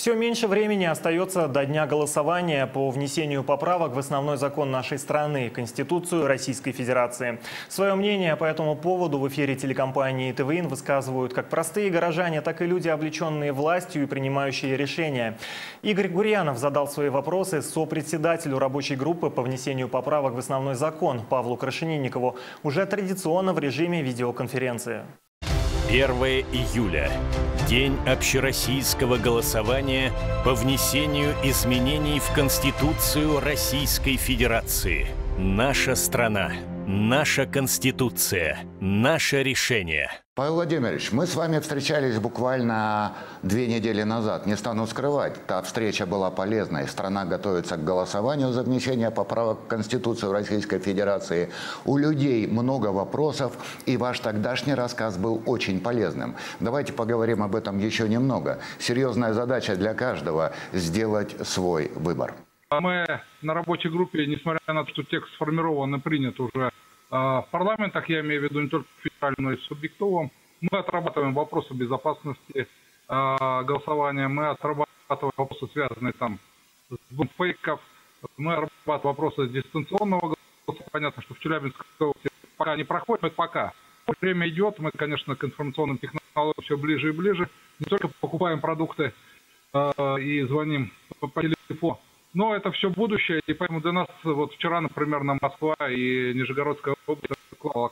Все меньше времени остается до дня голосования по внесению поправок в основной закон нашей страны – Конституцию Российской Федерации. Свое мнение по этому поводу в эфире телекомпании ТВИН высказывают как простые горожане, так и люди, облеченные властью и принимающие решения. Игорь Гурьянов задал свои вопросы сопредседателю рабочей группы по внесению поправок в основной закон Павлу Крашенинникову уже традиционно в режиме видеоконференции. 1 июля. День общероссийского голосования по внесению изменений в Конституцию Российской Федерации. Наша страна, наша Конституция, наше решение. Павел Владимирович, мы с вами встречались буквально 2 недели назад. Не стану скрывать, та встреча была полезной. Страна готовится к голосованию за внесение поправок в Конституцию Российской Федерации. У людей много вопросов, и ваш тогдашний рассказ был очень полезным. Давайте поговорим об этом еще немного. Серьезная задача для каждого – сделать свой выбор. Мы на рабочей группе, несмотря на то, что текст сформирован и принят уже в парламентах, я имею в виду не только федеральном, но и субъектовом, мы отрабатываем вопросы безопасности голосования, мы отрабатываем вопросы, связанные там с фейков, мы отрабатываем вопросы дистанционного голосования. Понятно, что в Челябинской области пока не проходит, но это пока. Время идет, мы, конечно, к информационным технологиям все ближе и ближе. Не только покупаем продукты и звоним по телефону, но это все будущее, и поэтому для нас, вот вчера, например, на Москва и Нижегородская область сказала,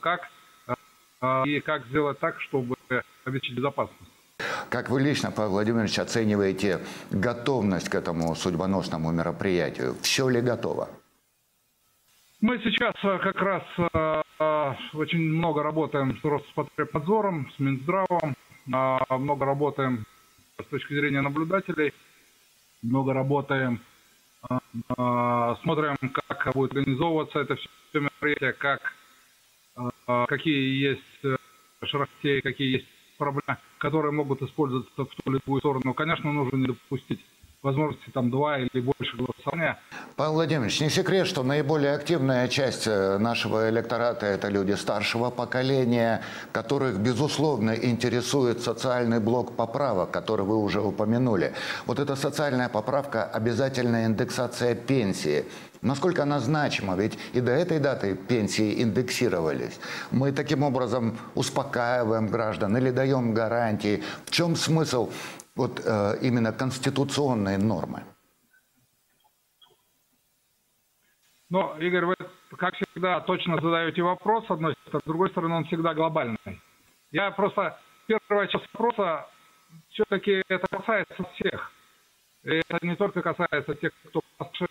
как сделать так, чтобы обеспечить безопасность. Как вы лично, Павел Владимирович, оцениваете готовность к этому судьбоносному мероприятию? Все ли готово? Мы сейчас как раз очень много работаем с Роспотребнадзором, с Минздравом, много работаем с точки зрения наблюдателей, много работаем, смотрим, как будет организовываться это все мероприятие, какие есть шероховатости, какие есть проблемы, которые могут использоваться в ту или другую сторону. Конечно, нужно не допустить возможности там 2 или больше голосования. Павел Владимирович, не секрет, что наиболее активная часть нашего электората – это люди старшего поколения, которых, безусловно, интересует социальный блок поправок, который вы уже упомянули. Вот эта социальная поправка – обязательная индексация пенсии. Насколько она значима? Ведь и до этой даты пенсии индексировались. Мы таким образом успокаиваем граждан или даем гарантии. В чем смысл вот именно конституционной нормы? Но, Игорь, вы, как всегда, точно задаете вопрос, с одной стороны, с другой стороны, он всегда глобальный. Я просто, первая часть вопроса, все-таки это касается всех. И это не только касается тех, кто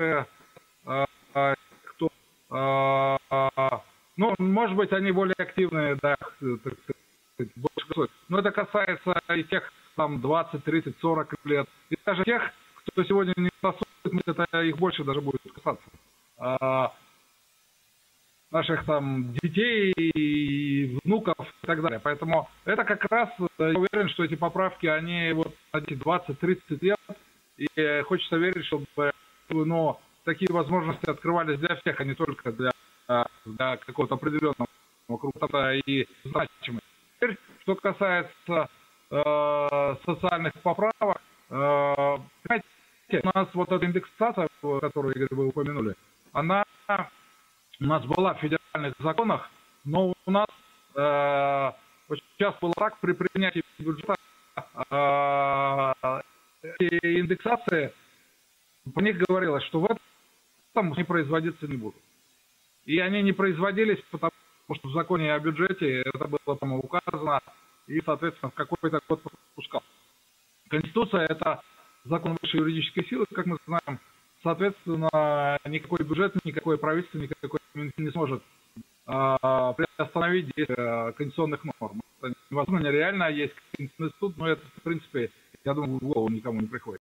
ну, может быть, они более активные, да, так сказать, больше, но это касается и тех, там, 20, 30, 40 лет, и даже тех, кто сегодня не голосует, это их больше даже будет касаться. Наших там детей, и внуков и так далее. Поэтому это как раз, я уверен, что эти поправки, они вот на 20-30 лет, и хочется верить, чтобы такие возможности открывались для всех, а не только для какого-то определенного круга и значимости. Теперь, что касается социальных поправок, понимаете, у нас вот эта индексация, которую, Игорь, вы упомянули, она у нас была в федеральных законах, но у нас очень часто было так при принятии бюджета, индексации, по них говорилось, что в этом не производиться не будут. И они не производились, потому что в законе о бюджете это было там указано, и, соответственно, в какой-то год пропускал. Конституция – это закон высшей юридической силы, как мы знаем. Соответственно, никакой бюджет, никакое правительство, никакой не сможет приостановить действие конституционных норм. Это невозможно, нереально, есть конституционный суд, но это, в принципе, я думаю, в голову никому не приходит.